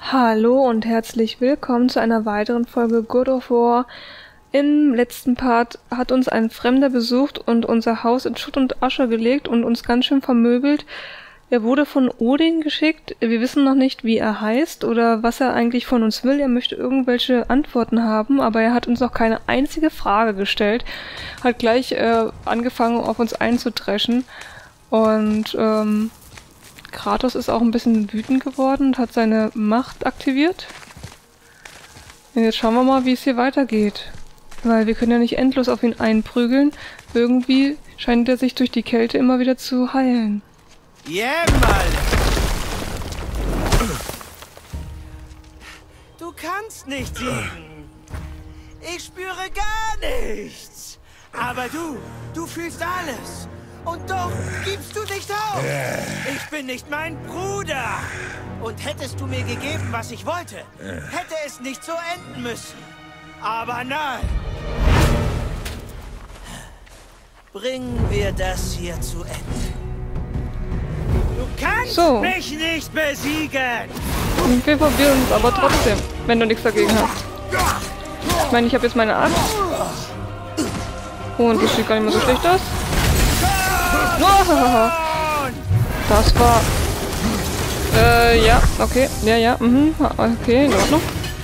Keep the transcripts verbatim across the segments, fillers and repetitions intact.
Hallo und herzlich willkommen zu einer weiteren Folge God of War. Im letzten Part hat uns ein Fremder besucht und unser Haus in Schutt und Asche gelegt und uns ganz schön vermöbelt. Er wurde von Odin geschickt. Wir wissen noch nicht, wie er heißt oder was er eigentlich von uns will. Er möchte irgendwelche Antworten haben, aber er hat uns noch keine einzige Frage gestellt. Hat gleich äh, angefangen, auf uns einzudreschen. Und ähm, Kratos ist auch ein bisschen wütend geworden und hat seine Macht aktiviert. Und jetzt schauen wir mal, wie es hier weitergeht. Weil wir können ja nicht endlos auf ihn einprügeln. Irgendwie scheint er sich durch die Kälte immer wieder zu heilen. Jämmerl! Du kannst nicht siegen. Ich spüre gar nichts. Aber du, du fühlst alles. Und doch gibst du nicht auf. Ich bin nicht mein Bruder. Und hättest du mir gegeben, was ich wollte, hätte es nicht so enden müssen. Aber nein. Bringen wir das hier zu Ende. Du kannst so. mich nicht besiegen! Und wir probieren es aber trotzdem, wenn du nichts dagegen hast. Ich meine, ich habe jetzt meine Axt. Und das sieht gar nicht mehr so schlecht aus. Das war... Äh, ja, okay. Ja, ja, mhm. Okay, in Ordnung.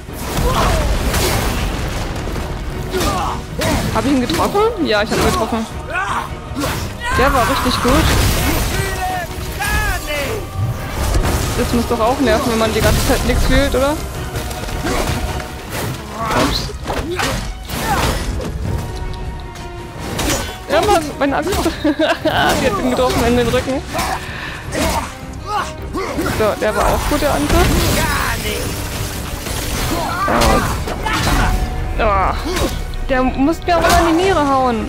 Habe ich ihn getroffen? Ja, ich habe ihn getroffen. Der war richtig gut. Das muss doch auch nerven, wenn man die ganze Zeit nichts fühlt, oder? Ups. Ja, was? Meine Axt. Die hat ihn getroffen in den Rücken. So, der war auch gut, der Angriff. Ja. Oh. Der muss mir auch mal in die Niere hauen.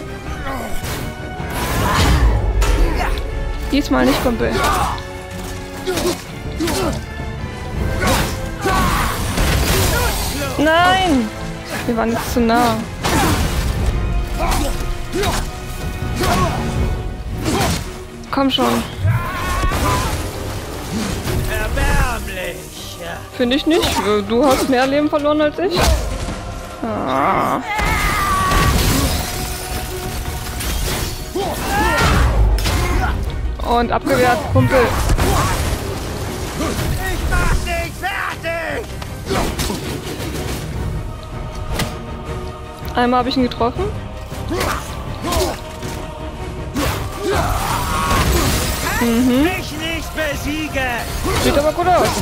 Diesmal nicht, Kumpel. Nein! Wir waren jetzt zu nah. Komm schon. Erbärmlich. Finde ich nicht. Du hast mehr Leben verloren als ich. Ah. Und abgewehrt, Kumpel. Ich mach dich fertig! Einmal habe ich ihn getroffen. Mhm. Mich nicht besiegen! Sieht aber gut aus.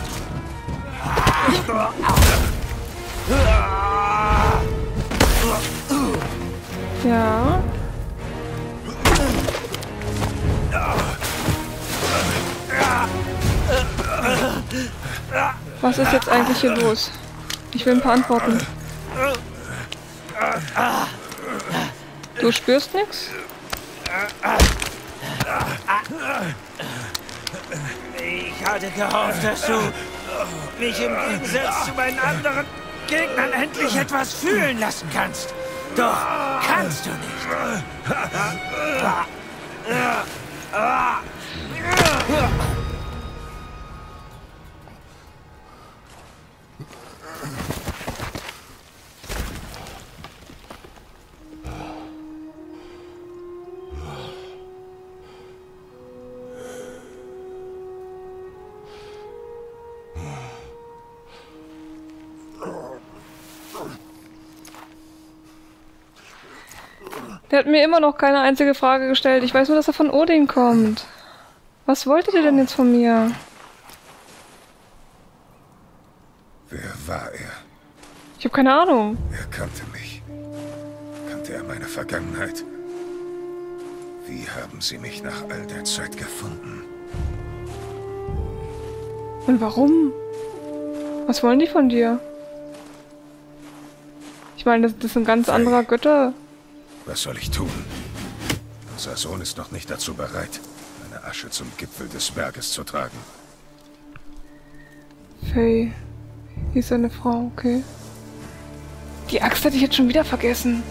Ja. Was ist jetzt eigentlich hier los? Ich will ein paar Antworten. Du spürst nichts? Ich hatte gehofft, dass du mich im Gegensatz zu meinen anderen Gegnern endlich etwas fühlen lassen kannst. Doch kannst du nicht. Der hat mir immer noch keine einzige Frage gestellt. Ich weiß nur, dass er von Odin kommt. Was wolltet ihr denn jetzt von mir? Wer war er? Ich habe keine Ahnung. Er kannte mich. Kannte er meine Vergangenheit? Wie haben sie mich nach all der Zeit gefunden? Und warum? Was wollen die von dir? Ich meine, das, das sind ganz anderer Götter. Was soll ich tun? Unser Sohn ist noch nicht dazu bereit, meine Asche zum Gipfel des Berges zu tragen. Faye. Hier ist eine Frau, okay. Die Axt hätte ich jetzt schon wieder vergessen.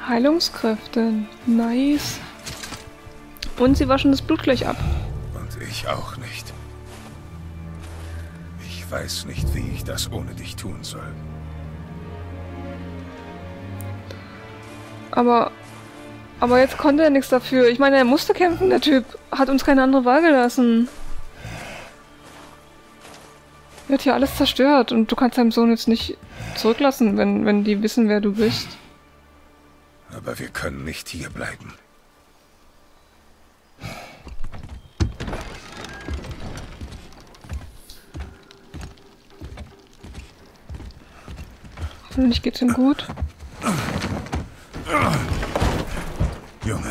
Heilungskräfte. Nice. Und sie waschen das Blut gleich ab. Und ich auch nicht. Ich weiß nicht, wie ich das ohne dich tun soll. Aber... Aber jetzt konnte er nichts dafür. Ich meine, er musste kämpfen, der Typ. Hat uns keine andere Wahl gelassen. Er hat hier alles zerstört. Und du kannst deinem Sohn jetzt nicht zurücklassen, wenn, wenn die wissen, wer du bist. Aber wir können nicht hier bleiben. Hoffentlich geht's ihm gut. Junge.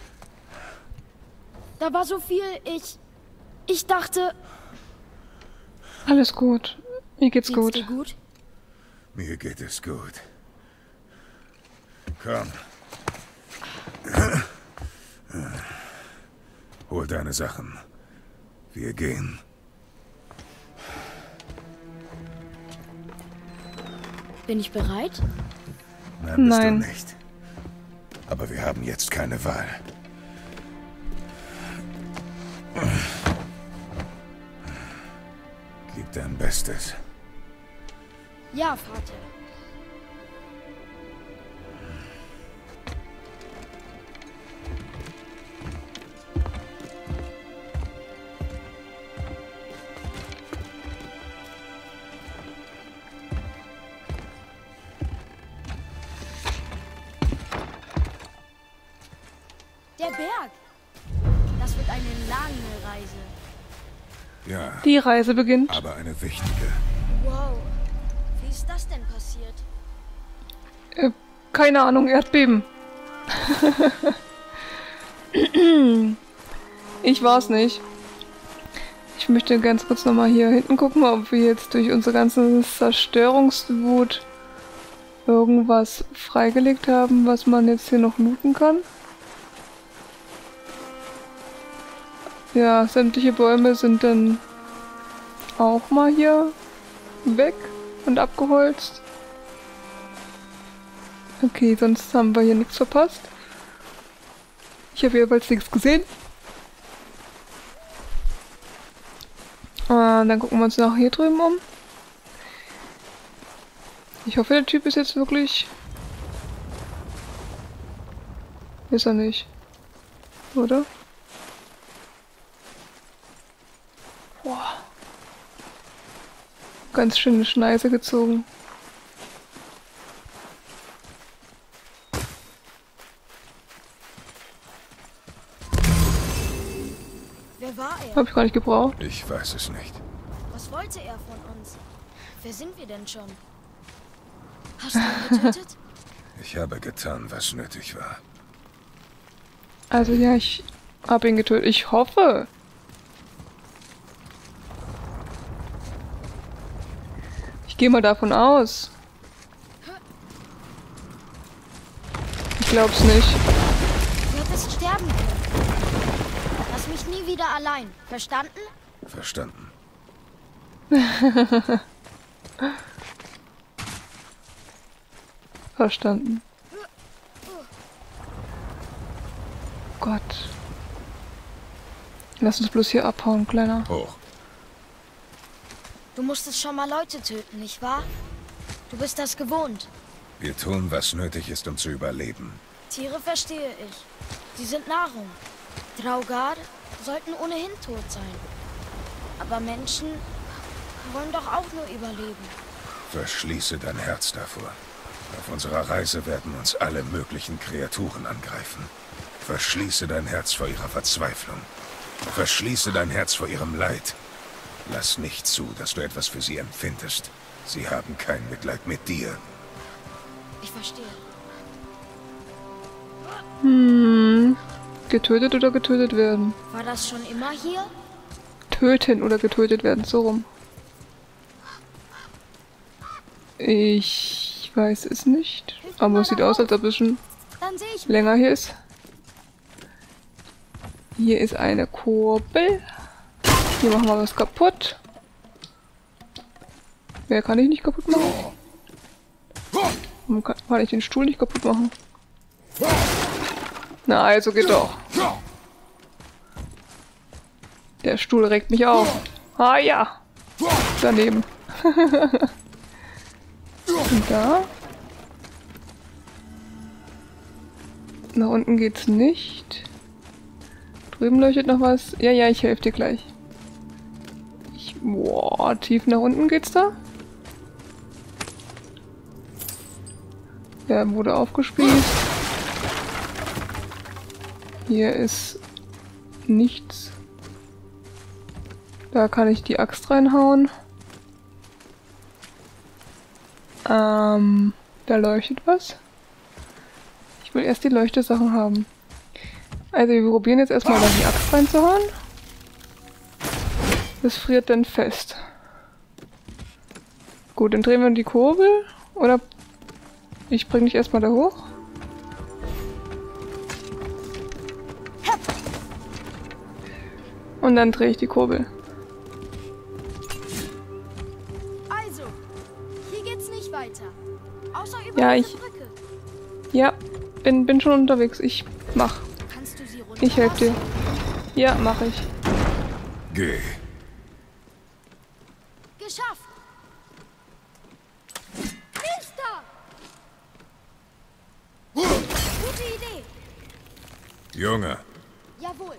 Da war so viel, ich... Ich dachte... Alles gut. Mir geht's, Geht's gut. dir gut? Mir geht es gut. Komm. Hol deine Sachen. Wir gehen. Bin ich bereit? Nein, bist Nein. du nicht. Aber wir haben jetzt keine Wahl. Gib dein Bestes. Ja, Vater. Der Berg. Das wird eine lange Reise. Ja, Die Reise beginnt. aber eine wichtige. Wow. Wie ist das denn passiert? Äh, keine Ahnung, Erdbeben. Ich war's nicht. Ich möchte ganz kurz nochmal hier hinten gucken, ob wir jetzt durch unsere ganze Zerstörungswut irgendwas freigelegt haben, was man jetzt hier noch looten kann. Ja, sämtliche Bäume sind dann auch mal hier weg und abgeholzt. Okay, sonst haben wir hier nichts verpasst. Ich habe jeweils nichts gesehen. Ah, dann gucken wir uns nach hier drüben um. Ich hoffe, der Typ ist jetzt wirklich... Ist er nicht. Oder? Boah. Ganz schöne Schneise gezogen. Wer war er? Hab ich gar nicht gebraucht. Ich weiß es nicht. Was wollte er von uns? Wer sind wir denn schon? Hast du ihn getötet? Ich habe getan, was nötig war. Also ja, ich hab ihn getötet. Ich hoffe. Ich gehe mal davon aus. Ich glaub's nicht. Du hättest sterben können. Lass mich nie wieder allein. Verstanden? Verstanden. Verstanden. Gott. Lass uns bloß hier abhauen, Kleiner. Hoch. Du musstest schon mal Leute töten, nicht wahr? Du bist das gewohnt. Wir tun, was nötig ist, um zu überleben. Tiere verstehe ich. Sie sind Nahrung. Draugr sollten ohnehin tot sein. Aber Menschen wollen doch auch nur überleben. Verschließe dein Herz davor. Auf unserer Reise werden uns alle möglichen Kreaturen angreifen. Verschließe dein Herz vor ihrer Verzweiflung. Verschließe dein Herz vor ihrem Leid. Lass nicht zu, dass du etwas für sie empfindest. Sie haben kein Mitleid mit dir. Ich verstehe. Hm. Getötet oder getötet werden? War das schon immer hier? Töten oder getötet werden, so rum. Ich weiß es nicht. Aber es sieht aus, als ob es schon Dann sehe ich. länger hier ist. Hier ist eine Kurbel. Hier machen wir was kaputt. Wer kann ich nicht kaputt machen? Warum kann, kann ich den Stuhl nicht kaputt machen? Na, also geht doch. Der Stuhl regt mich auf. Ah ja. Daneben. Und da? Nach unten geht's nicht. Drüben leuchtet noch was. Ja, ja, ich helfe dir gleich. Ich, boah, tief nach unten geht's da? Der wurde aufgespießt. Hier ist nichts. Da kann ich die Axt reinhauen. Ähm, da leuchtet was. Ich will erst die Leuchtesachen haben. Also wir probieren jetzt erstmal da die Axt reinzuhauen. Das friert dann fest. Gut, dann drehen wir die Kurbel. Oder ich bringe dich erstmal da hoch. Und dann drehe ich die Kurbel. Also, hier geht's nicht weiter. Außer über Ja, diese ich... Brücke. Ja, bin, bin schon unterwegs. Ich mach. Kannst du sie Ich helfe dir. runterlassen? Ja, mach ich. Geh. Geschafft! Mister! Gute Idee! Junge, Jawohl.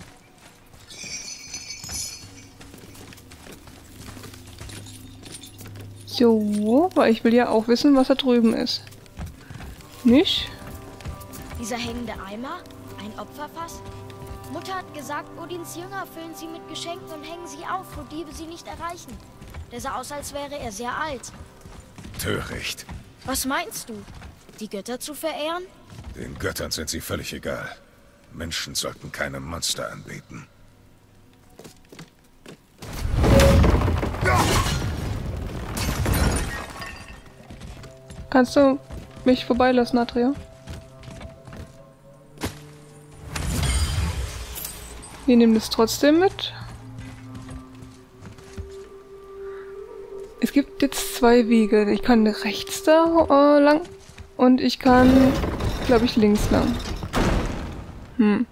So, weil ich will ja auch wissen, was da drüben ist. Nicht? Dieser hängende Eimer? Ein Opferfass? Mutter hat gesagt, Odins Jünger füllen sie mit Geschenken und hängen sie auf, wo Diebe sie nicht erreichen. Der sah aus, als wäre er sehr alt. töricht. Was meinst du? Die Götter zu verehren? Den Göttern sind sie völlig egal. Menschen sollten keine Monster anbeten. Kannst du mich vorbeilassen, Atreya? Wir nehmen das trotzdem mit. Es gibt jetzt zwei Wege. Ich kann rechts da äh, lang und ich kann, glaube ich, links lang. Hm.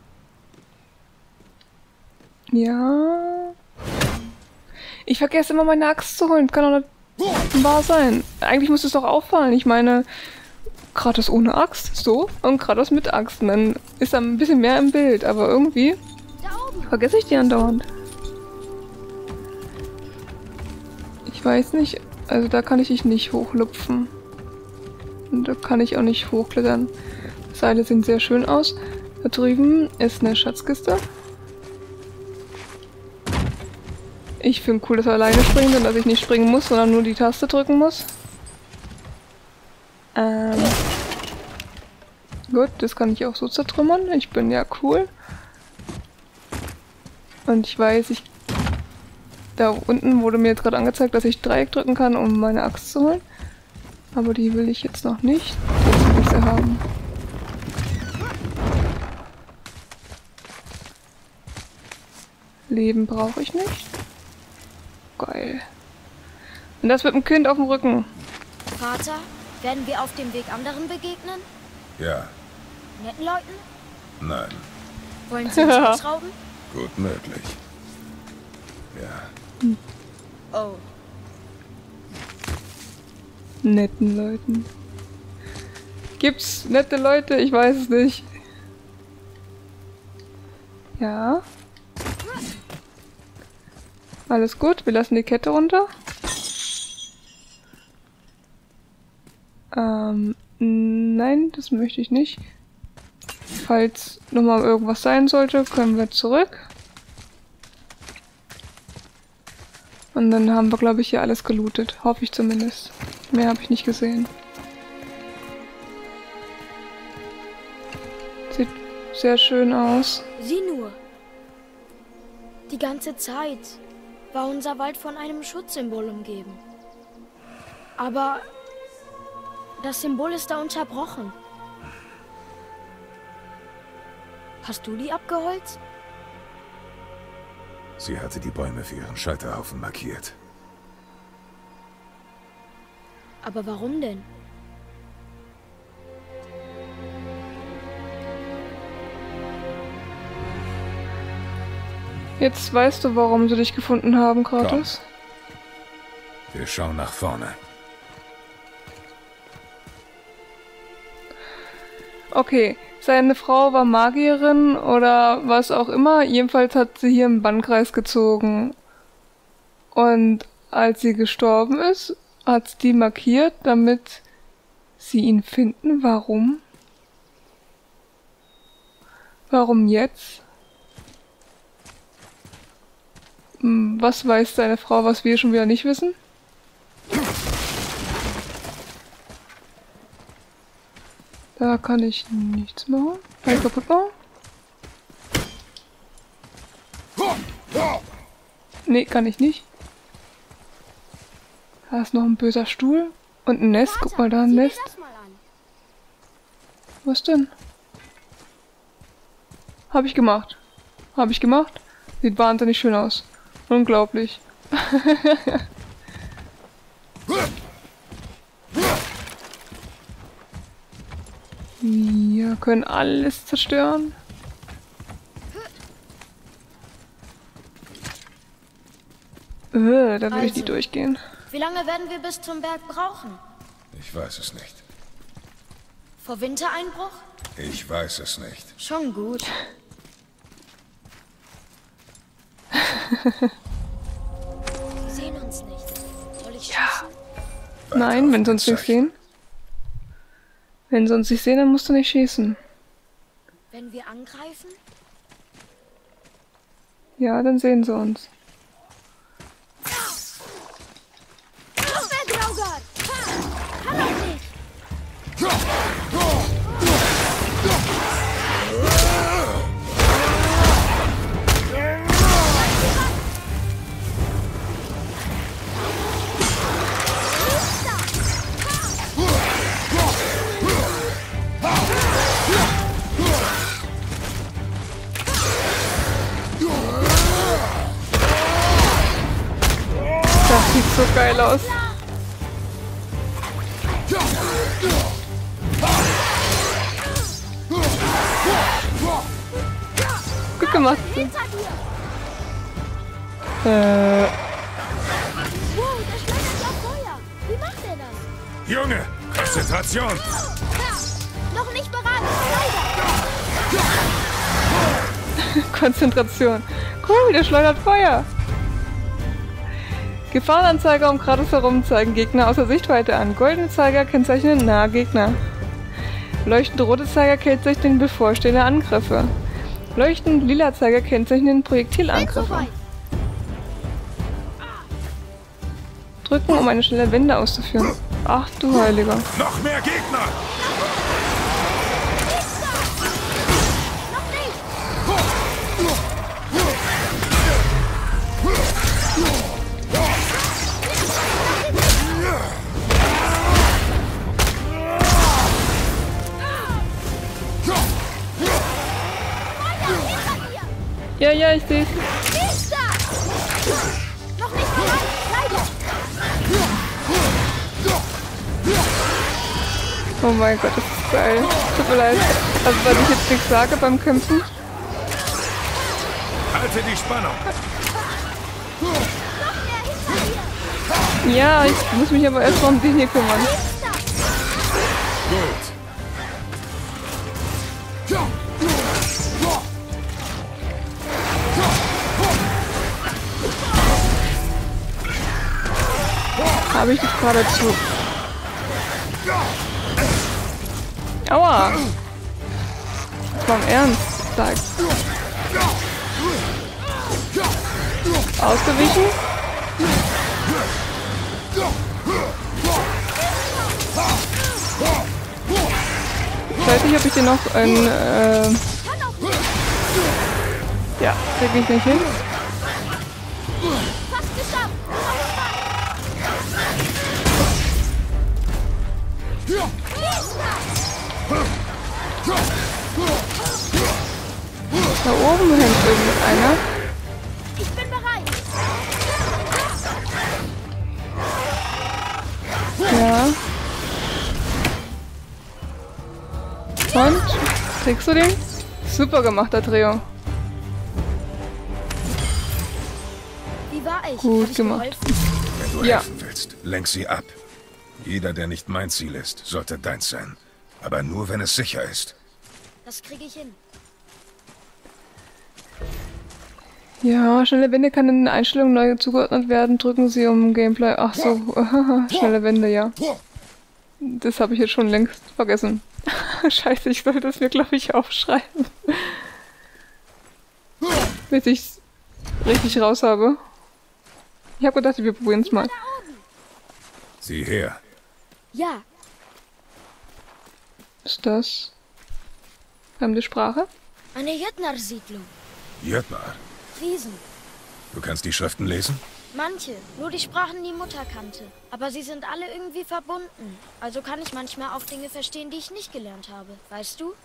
Ja. Ich vergesse immer meine Axt zu holen. Kann doch nicht wahr sein. Eigentlich muss es doch auffallen. Ich meine, Kratos ohne Axt, so, und Kratos mit Axt. Und dann ist da ein bisschen mehr im Bild, aber irgendwie vergesse ich die andauernd. Ich weiß nicht, also da kann ich dich nicht hochlupfen. Und da kann ich auch nicht hochklettern. Seile sehen sehr schön aus. Da drüben ist eine Schatzkiste. Ich finde cool, dass er alleine springt und dass ich nicht springen muss, sondern nur die Taste drücken muss. Ähm. Gut, das kann ich auch so zertrümmern. Ich bin ja cool. Und ich weiß, ich... Da unten wurde mir jetzt gerade angezeigt, dass ich Dreieck drücken kann, um meine Axt zu holen. Aber die will ich jetzt noch nicht. Jetzt will ich sie haben. Leben brauche ich nicht. Geil. Und das mit dem Kind auf dem Rücken. Vater, werden wir auf dem Weg anderen begegnen? Ja, Netten Leuten? nein, Wollen sie uns ausrauben? gut möglich. Ja, Oh. Netten Leuten. Gibt's nette Leute? Ich weiß es nicht. Ja. Alles gut, wir lassen die Kette runter. Ähm, nein, das möchte ich nicht. Falls nochmal irgendwas sein sollte, können wir zurück. Und dann haben wir, glaube ich, hier alles gelootet. Hoffe ich zumindest. Mehr habe ich nicht gesehen. Sieht sehr schön aus. Sieh nur. Die ganze Zeit war unser Wald von einem Schutzsymbol umgeben. Aber das Symbol ist da unterbrochen. Hast du die abgeholzt? sie hatte die Bäume für ihren Scheiterhaufen markiert. Aber warum denn? Jetzt weißt du, warum sie dich gefunden haben, Kratos. Komm. Wir schauen nach vorne. Okay, seine Frau war Magierin oder was auch immer. Jedenfalls hat sie hier im Bannkreis gezogen. Und als sie gestorben ist, hat sie die markiert, damit sie ihn finden. Warum? Warum jetzt? Was weiß deine Frau, was wir schon wieder nicht wissen? Da kann ich nichts machen. Kann ich kaputt machen? Nee, kann ich nicht. Da ist noch ein böser Stuhl. Und ein Nest. Guck mal da, ein Nest. Was denn? Hab ich gemacht. Hab ich gemacht. Sieht wahnsinnig schön aus. Unglaublich. Wir können alles zerstören. Äh, da will Also, ich nicht durchgehen. Wie lange werden wir bis zum Berg brauchen? Ich weiß es nicht. Vor Wintereinbruch? Ich weiß es nicht. Schon gut. Sie sehen uns nicht. Soll ich schießen? Nein, wenn sie uns nicht sehen. Wenn sie uns nicht sehen, dann musst du nicht schießen. Wenn wir angreifen? Ja, dann sehen sie uns. Los, wer Graugard! Ha! Kann doch nicht! Das sieht so geil aus. Gut gemacht. Äh. Wow, der schleudert ja Feuer. Wie macht er das? Junge, Konzentration! Noch nicht bereit. Konzentration. Cool, der schleudert Feuer. Gefahrenanzeiger um Kratos herum zeigen Gegner außer Sichtweite an. Goldene Zeiger kennzeichnen nahe Gegner. Leuchtend rote Zeiger kennzeichnen bevorstehende Angriffe. Leuchtend lila Zeiger kennzeichnen Projektilangriffe. Drücken, um eine schnelle Wende auszuführen. Ach du Heiliger. Noch mehr Gegner! Ja, ja, ich seh's. Noch nicht bereit. Leider. Oh mein Gott, das ist geil. Tut mir leid. Also, weil ich jetzt nichts sage beim Kämpfen. Halte die Spannung! Ja, ich muss mich aber erst mal um den hier kümmern. Gut. Habe ich das geradezu. Aua! Das war im Ernst. Sag. Ausgewichen? Ich weiß nicht, ob ich den noch in, äh ja, krieg ich nicht hin. Fast geschafft. Da oben hängt irgendeiner. Ich bin bereit. Ja. Und? Kriegst du den? Super gemacht, der Trio. ich. Gut Hab ich gemacht. geholfen? Wenn du Ja. helfen willst, lenk sie ab. Jeder, der nicht mein Ziel ist, sollte deins sein. Aber nur, wenn es sicher ist. Das kriege ich hin. Ja, schnelle Wände kann in den Einstellungen neu zugeordnet werden. Drücken Sie um Gameplay. Ach so, schnelle Wände, ja. Das habe ich jetzt schon längst vergessen. Scheiße, ich sollte es mir, glaube ich, aufschreiben. Bis ich es richtig raus habe. Ich habe gedacht, wir probieren es mal. Sieh her. Ja, Ist das fremde Sprache? eine Jötnar-Siedlung. Jötnar, Riesen. du kannst die Schriften lesen? Manche, nur die Sprachen die Mutter kannte. Aber sie sind alle irgendwie verbunden. Also kann ich manchmal auch Dinge verstehen, die ich nicht gelernt habe. Weißt du?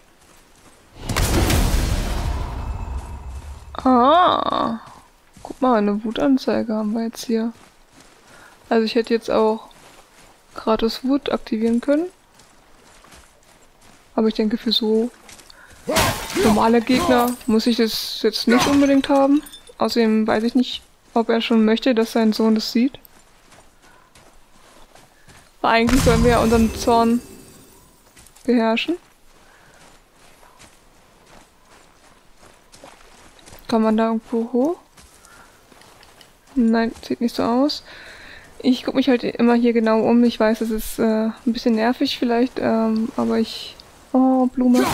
Ah. Guck mal, eine Wutanzeige haben wir jetzt hier. Also ich hätte jetzt auch gratis Wut aktivieren können. Aber ich denke, für so normale Gegner muss ich das jetzt nicht unbedingt haben. Außerdem weiß ich nicht, ob er schon möchte, dass sein Sohn das sieht. Aber eigentlich sollen wir ja unseren Zorn beherrschen. Kann man da irgendwo hoch? Nein, sieht nicht so aus. Ich gucke mich halt immer hier genau um. Ich weiß, es ist äh, ein bisschen nervig vielleicht, ähm, aber ich... Oh, Blume.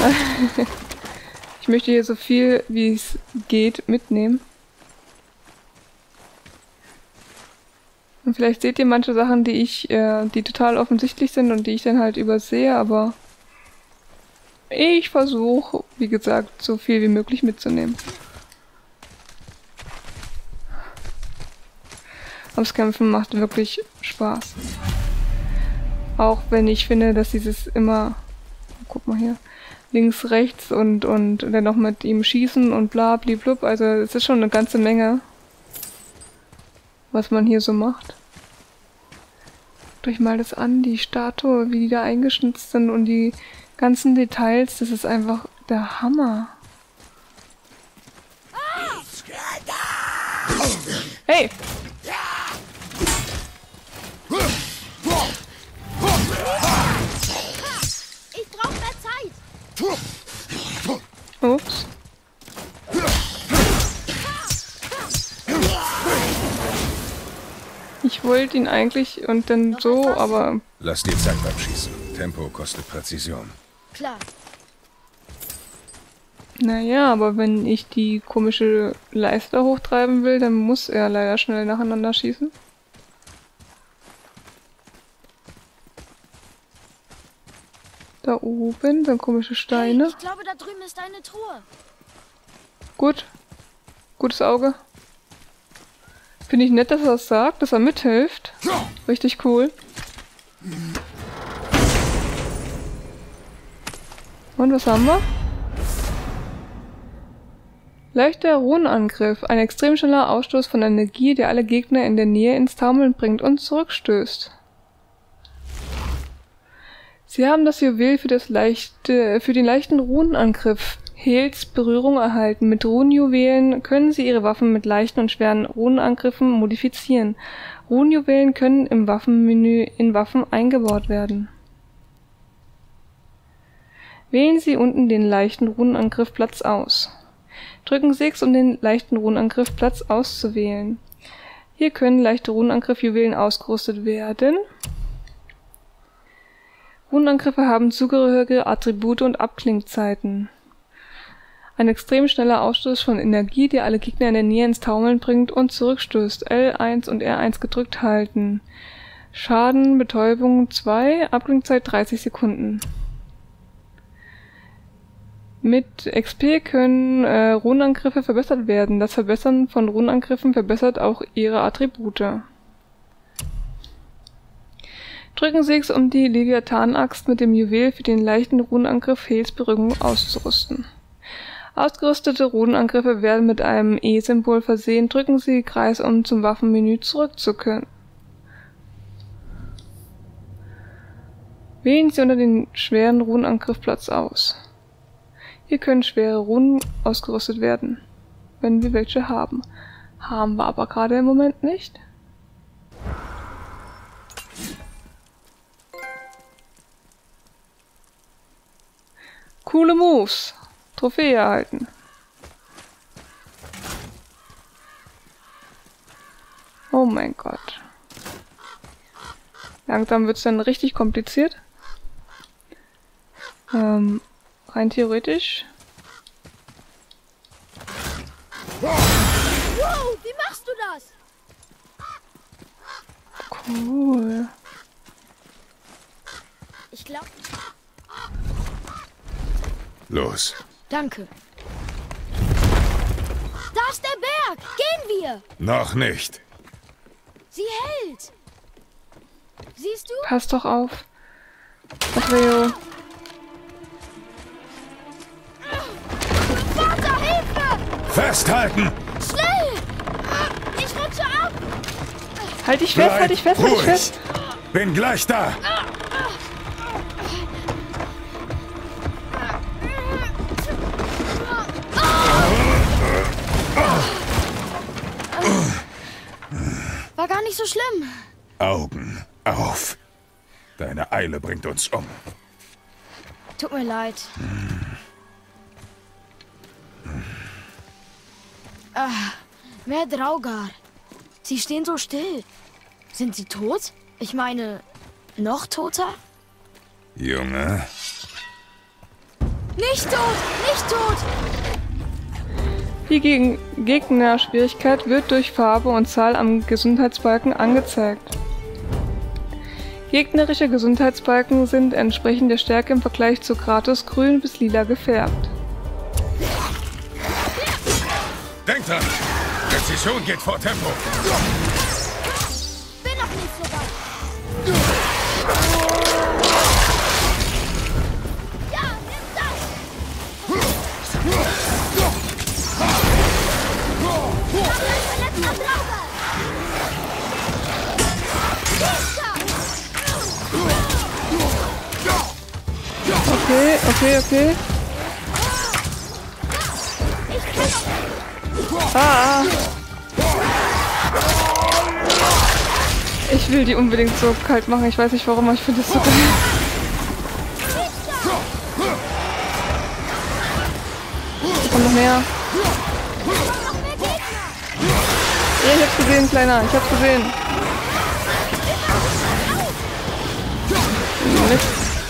Ich möchte hier so viel, wie es geht, mitnehmen. Und vielleicht seht ihr manche Sachen, die ich, äh, die total offensichtlich sind und die ich dann halt übersehe, aber ich versuche, wie gesagt, so viel wie möglich mitzunehmen. Das Kämpfen macht wirklich Spaß. Auch wenn ich finde, dass dieses immer, guck mal hier, links, rechts und, und dann noch mit ihm schießen und bla bliblub, also es ist schon eine ganze Menge, was man hier so macht. Guckt euch mal das an, die Statue, wie die da eingeschnitzt sind und die ganzen Details, das ist einfach der Hammer. Hey! Ich brauche mehr Zeit. Ups. Ich wollte ihn eigentlich und dann so, aber Lass dir Zeit beim Schießen. Tempo kostet Präzision. Klar. naja, aber wenn ich die komische Leiste hochtreiben will, dann muss er leider schnell nacheinander schießen. Da oben sind komische Steine. Hey, ich glaube, da drüben ist eine Truhe. Gut. Gutes Auge. Finde ich nett, dass er das sagt, dass er mithilft. Richtig cool. Und was haben wir? Leichter Runenangriff. Ein extrem schneller Ausstoß von Energie, der alle Gegner in der Nähe ins Taumeln bringt und zurückstößt. Sie haben das Juwel für, das leichte, für den leichten Runenangriff Hels Berührung erhalten. Mit Runenjuwelen können Sie Ihre Waffen mit leichten und schweren Runenangriffen modifizieren. Runenjuwelen können im Waffenmenü in Waffen eingebaut werden. Wählen Sie unten den leichten Runenangriff Platz aus. Drücken Sie X, um den leichten Runenangriff Platz auszuwählen. Hier können leichte Runenangriff-Juwelen ausgerüstet werden. Runenangriffe haben zugehörige Attribute und Abklingzeiten. Ein extrem schneller Ausstoß von Energie, der alle Gegner in der Nähe ins Taumeln bringt und zurückstößt. L eins und R eins gedrückt halten. Schaden, Betäubung zwei, Abklingzeit dreißig Sekunden. Mit X P können äh, Runenangriffe verbessert werden. Das Verbessern von Runenangriffen verbessert auch ihre Attribute. Drücken Sie X, um die Leviathan-Axt mit dem Juwel für den leichten Runenangriff Hels Berührung auszurüsten. Ausgerüstete Runenangriffe werden mit einem E-Symbol versehen. Drücken Sie Kreis, um zum Waffenmenü zurückzukehren. Wählen Sie unter den schweren Runenangriff Platz aus. Hier können schwere Runen ausgerüstet werden, wenn wir welche haben. Haben wir aber gerade im Moment nicht. Coole Moves. Trophäe erhalten. Oh mein Gott. Langsam wird es dann richtig kompliziert. Ähm, rein theoretisch. Wow, wie machst du das? Cool. Ich glaube... Los. Danke. Da ist der Berg! Gehen wir! Noch nicht. Sie hält! Siehst du? Pass doch auf. Atreo. Vater, Hilfe! Festhalten! Schnell! Ich rutsche ab! Halt dich fest, Bleib halt dich fest, halt dich ruhig. fest. Bin gleich da. War gar nicht so schlimm. Augen auf. Deine Eile bringt uns um. Tut mir leid. Ah, mehr Draugar. Sie stehen so still. Sind sie tot? Ich meine, noch toter? Junge. Nicht tot! Nicht tot! Die Geg Gegnerschwierigkeit wird durch Farbe und Zahl am Gesundheitsbalken angezeigt. Gegnerische Gesundheitsbalken sind entsprechend der Stärke im Vergleich zu Kratos grün bis lila gefärbt. Denk dran. Präzision geht vor Tempo. Bin noch nicht so weit. Ja, nimm das! Verletzter Draugar! Okay, okay, okay. Ah! Ich will die unbedingt so kalt machen. Ich weiß nicht warum, aber ich finde das so geil. Da kommt noch mehr. Ja, ich hab's gesehen, Kleiner. Ich hab's gesehen. Mist.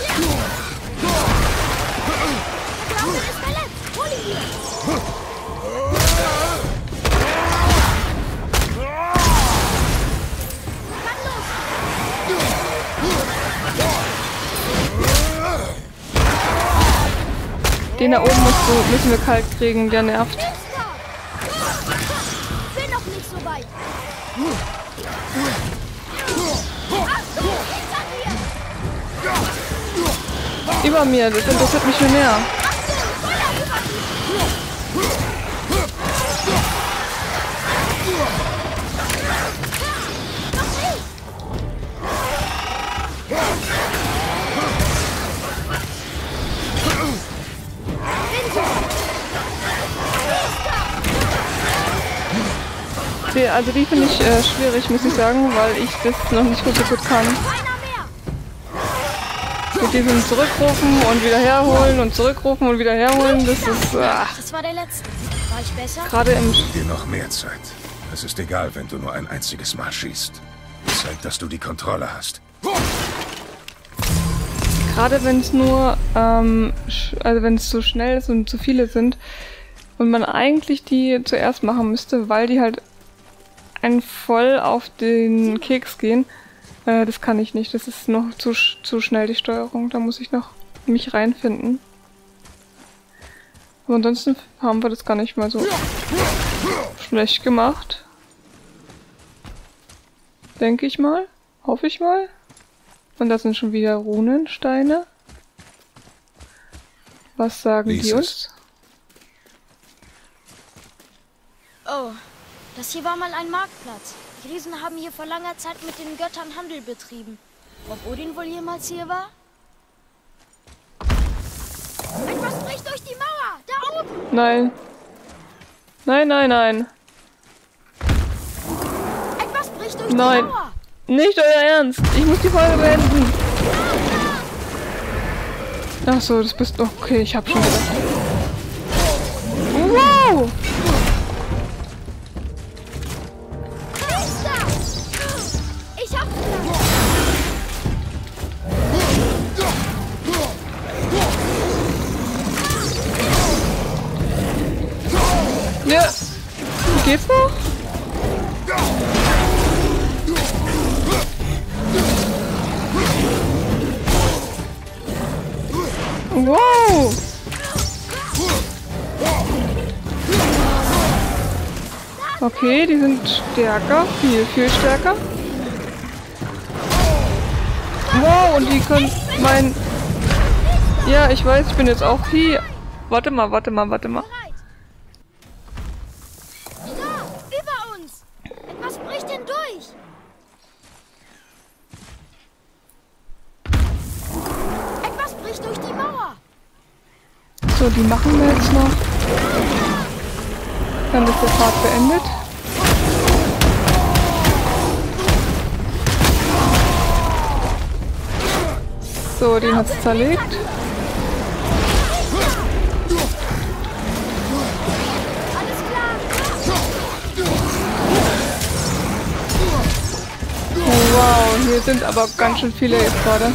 Den da oben musst du, müssen wir kalt kriegen, der nervt. Bin noch nicht so weit. Über mir, das interessiert mich viel mehr. Die, also die finde ich äh, schwierig, muss ich sagen, weil ich das noch nicht so gut kann. Mit diesem Zurückrufen und wieder herholen und zurückrufen und wieder herholen, das ist... Ah. Das war der letzte. War ich besser? Gerade im... Nimm dir noch mehr Zeit. Es ist egal, wenn du nur ein einziges Mal schießt. Zeig, dass du die Kontrolle hast. Gerade wenn es nur, ähm, also wenn es zu schnell ist und zu viele sind und man eigentlich die zuerst machen müsste, weil die halt einen voll auf den Keks gehen, äh, das kann ich nicht. Das ist noch zu, zu schnell, die Steuerung. Da muss ich noch mich reinfinden. Aber ansonsten haben wir das gar nicht mal so schlecht gemacht. Denke ich mal. Hoffe ich mal. Und das sind schon wieder Runensteine. Was sagen Lies die es. uns? Oh, das hier war mal ein Marktplatz. Die Riesen haben hier vor langer Zeit mit den Göttern Handel betrieben. Ob Odin wohl jemals hier war? Etwas bricht durch die Mauer! Da oben! Nein. Nein, nein, nein. die Nein. Mauer. Nicht euer Ernst. Ich muss die Folge beenden. Ach so, das bist... Okay, ich hab schon gedacht. Wow! Ich hab's Ja. Geht's noch? Wow! Okay, die sind stärker, viel, viel stärker. Wow, und die können mein... Ja, ich weiß, ich bin jetzt auch hier. Warte mal, warte mal, warte mal. bereit. Da, über uns. Etwas bricht hindurch. Etwas bricht durch die Mauer. So, die machen wir jetzt noch. Dann ist der Part beendet. So, den hat's zerlegt. Alles klar. Oh, wow, hier sind aber ganz schön viele jetzt gerade.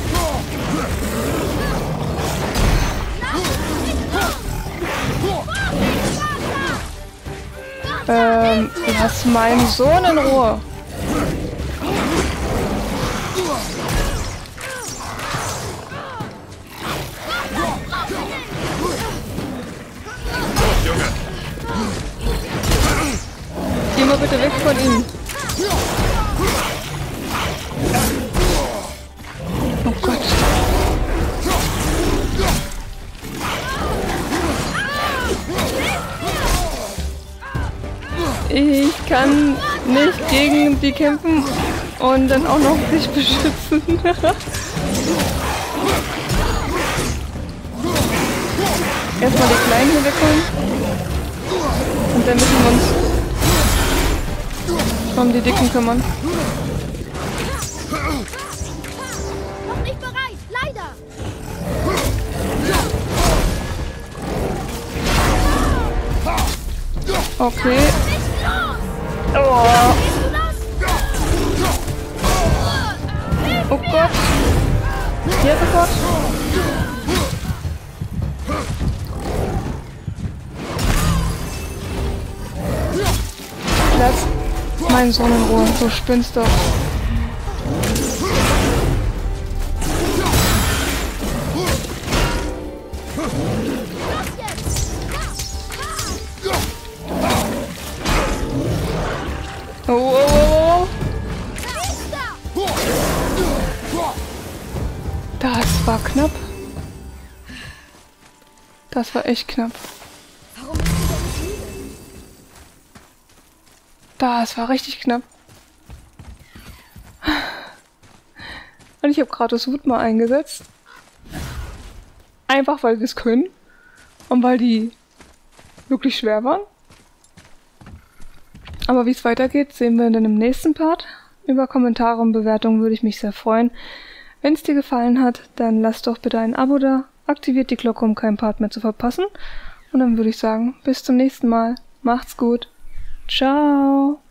Ähm, lass meinen Sohn in Ruhe. Geh mal bitte weg von ihm. Oh Gott. Ich kann nicht gegen die kämpfen und dann auch noch sich beschützen. Erstmal die Kleinen hier wegholen. Und dann müssen wir uns um die Dicken kümmern. Noch nicht bereit, leider. Okay. Nicht los. Oh, Siehst du das? oh Gott. Hier sofort. Lass meinen Sohn in Ruhe. Du spinnst doch. Oh, oh, oh, oh. Das war knapp. Das war echt knapp. Warum bist du denn nicht müde? Das war richtig knapp. Und ich habe gerade das Wut mal eingesetzt. Einfach weil wir es können. Und weil die wirklich schwer waren. Aber wie es weitergeht, sehen wir dann im nächsten Part. Über Kommentare und Bewertungen würde ich mich sehr freuen. Wenn es dir gefallen hat, dann lass doch bitte ein Abo da. Aktiviert die Glocke, um keinen Part mehr zu verpassen. Und dann würde ich sagen, bis zum nächsten Mal. Macht's gut. Ciao.